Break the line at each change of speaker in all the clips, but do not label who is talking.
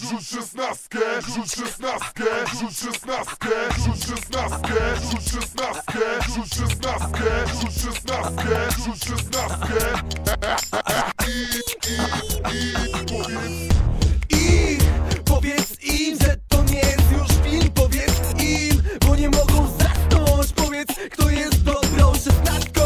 rzuć szesnastkę, rzuć szesnastkę, rzuć szesnastkę, rzuć szesnastkę, rzuć szesnastkę, rzuć szesnastkę, rzuć szesnastkę, rzuć szesnastkę.
I powiedz im, że to nie jest już film. Powiedz im, bo nie mogą zasnąć. Powiedz, kto jest dobrą szesnastką.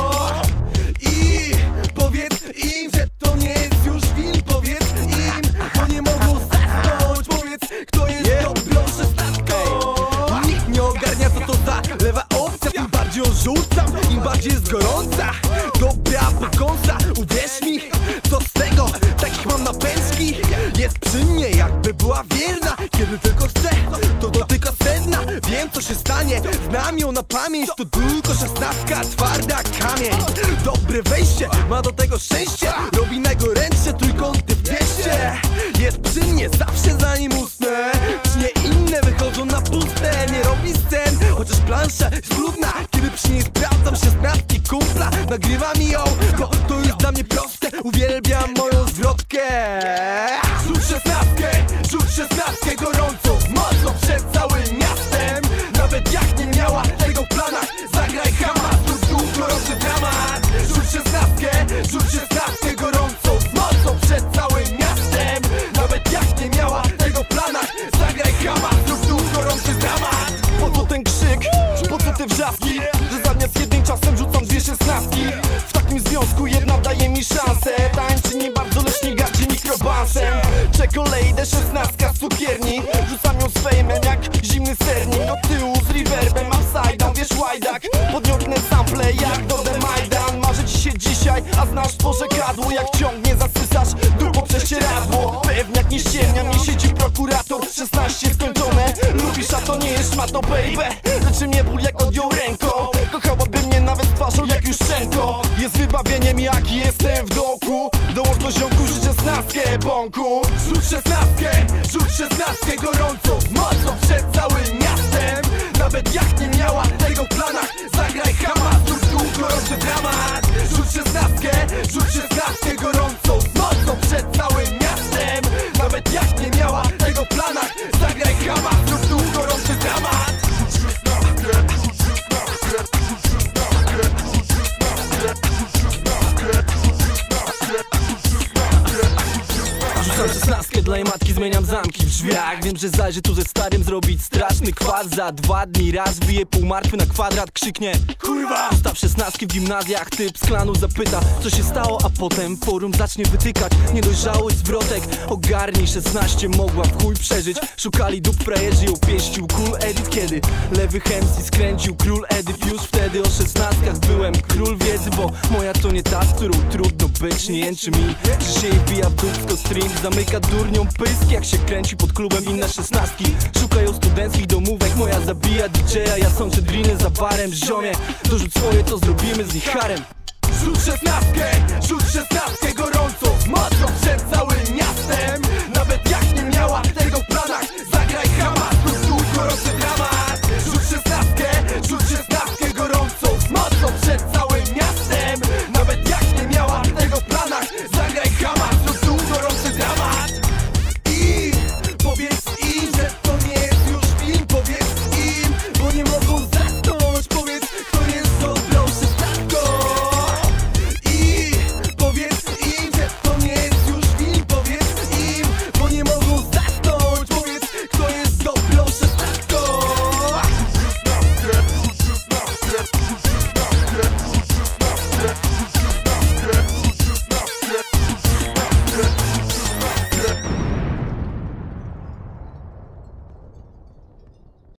I powiedz im, że to nie jest już film. Powiedz im, bo nie mogą zasnąć. Powiedz, kto jest dobrą szesnastką. Nikt nie ogarnia, co to za lewa opcja. Im bardziej ją rzucam, im bardziej jest gorąca. Dobra pokąsa, uwierz mi, co z tego? Takich mam napęczki. Jest przy mnie, jakby była wierna. Kiedy tylko chcę, to dotyka sedna. Wiem, co się stanie, znam ją na pamięć. To tylko szesnastka, twarda kamień. Dobre wejście, ma do tego szczęście. Robi najgorętsze trójkąty w 200. Jest przy mnie, zawsze zanim usnę. Przy nie inne wychodzą na puste. Nie robi scen, chociaż plansza jest brudna. Kiedy przy niej sprawdzam szesnastki kumpla, nagrywa mi ją, bo to jest dla mnie proste. Uwielbiam moją zwrotkę. Rzuć szesnastkę gorąco, mocno przed całym miastem. Nawet jak nie miała tego w planach, zagraj Hamas, tu gorący dramat. Rzuć szesnastkę gorąco, mocno przed całym miastem. Nawet jak nie miała tego w planach, zagraj Hamas, tu gorący dramat. Po co ten krzyk? Po co te wrzaski? Że zamiast jednym czasem rzucam dwie szesnastki. W takim związku jedna daje mi szansę. Tańczy nie bardzo, lecz nie gardzi mikrobansem. Czekolejdę, szesnastka z cukierni. Rzucam ją z fejmem jak zimny sernik. Do tyłu z reverbem, upside down, wiesz łajdak. Podniosnę sample jak do The Majdan. Marzy ci się dzisiaj, a znasz pożegadło. Jak ciągnie zasysasz dupą prześcieradło. Pewniak nie ściemnia, mnie siedzi prokurator. 16 skończone, lubisz, a to nie jest szmato baby. Leczy mnie ból jak odjął ręką. Kochałaby mnie nawet twarzą jak Juszczenko. Jest wybawieniem jak jestem w dołku. Dołącz do ziomku, rzuć szesnastkę bąku. Rzuć szesnastkę gorąco, mocno przed całym miastem. Nawet jak nie miała tego w planach, zagraj Hamas, tu gorący dramat. Rzuć szesnastkę gorąco, mocno przed całym miastem. Nawet jak nie miała tego w planach, zagraj Hamas, tu gorący dramat. Rzucam szesnastkę dla jej matki, zmieniam zamki w drzwiach. Wiem, że zajrzy tu ze starym zrobić straszny kwad. Za 2 dni raz wbije pół martwy na kwadrat. Krzyknie kurwa! Ustaw szesnastki w gimnazjach. Typ z klanu zapyta, co się stało, a potem forum zacznie wytykać niedojrzałość zwrotek. Ogarnij, 16 mogła w chuj przeżyć. Szukali dup frajerzy, ją pieścił król Edith. Kiedy lewy MC skręcił król Edith. Już wtedy o szesnastkach byłem król wiedzy. Bo moja to nie ta, z którą trudno być. Nie jęczy mi, że się jej wbija w dupsko stream. Zamyka durnią pysk, jak się kręci pod klubem inne szesnastki. Szukają studenckich domówek, moja zabija DJ-a. Ja sączę driny za barem, ziomie. Dorzuć swoje, to zrobimy z nich harem. Rzuć szesnastkę gorąco, mocno